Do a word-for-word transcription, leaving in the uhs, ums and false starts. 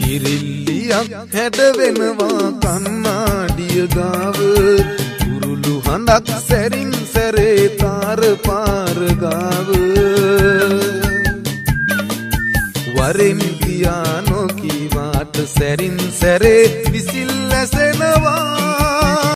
ඉරිල්ලියක් හැඩ වෙනවා කන්නාඩිය ගාව කුරුළු හඳක් සැරින් සැරේ තාර පාර ගාව වරින් පියානෝ කීවාට සැරින් සැරේ විසිල් ඇසෙනවා